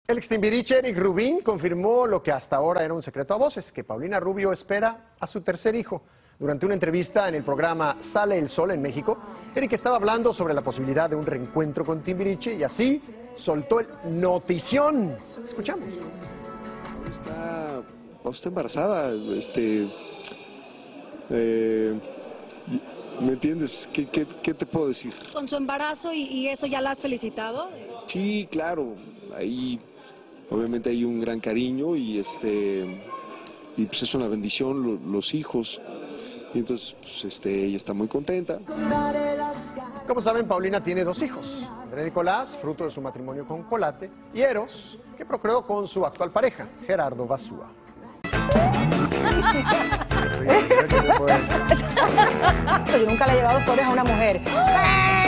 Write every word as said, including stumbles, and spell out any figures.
El ex Timbiriche Eric Rubín confirmó lo que hasta ahora era un secreto a voces, que Paulina Rubio espera a su tercer hijo. Durante una entrevista en el programa Sale el Sol en México, Eric estaba hablando sobre la posibilidad de un reencuentro con Timbiriche y así soltó el notición. Escuchamos. Está, está embarazada, este, eh, ¿me entiendes? ¿Qué, qué, qué te puedo decir? ¿Con su embarazo y, y eso ya la has felicitado? Sí, claro, ahí obviamente hay un gran cariño y este y pues es una bendición lo, los hijos. Y entonces, pues, este, ella está muy contenta. Como saben, Paulina tiene dos hijos. André Nicolás, fruto de su matrimonio con Colate, y Eros, que procreó con su actual pareja, Gerardo Basúa. Yo nunca le he llevado flores a una mujer.